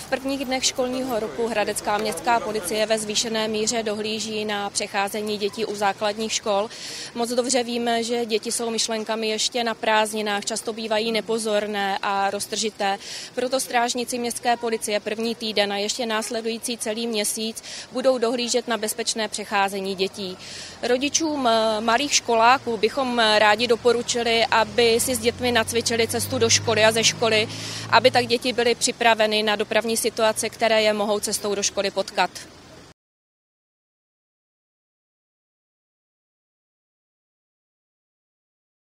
V prvních dnech školního roku hradecká městská policie ve zvýšené míře dohlíží na přecházení dětí u základních škol. Moc dobře víme, že děti jsou myšlenkami ještě na prázdninách, často bývají nepozorné a roztržité. Proto strážníci městské policie první týden a ještě následující celý měsíc budou dohlížet na bezpečné přecházení dětí. Rodičům malých školáků bychom rádi doporučili, aby si s dětmi nacvičili cestu do školy a ze školy, aby tak děti byly připraveny na dopravní situace, které je mohou cestou do školy potkat.